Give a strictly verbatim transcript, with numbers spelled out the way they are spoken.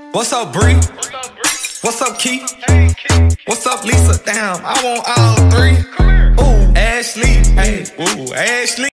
What's up, Bree? What's up, Keith? What's up, Lisa? Damn, I want all three. Ooh, Ashley. Hey, ooh, Ashley.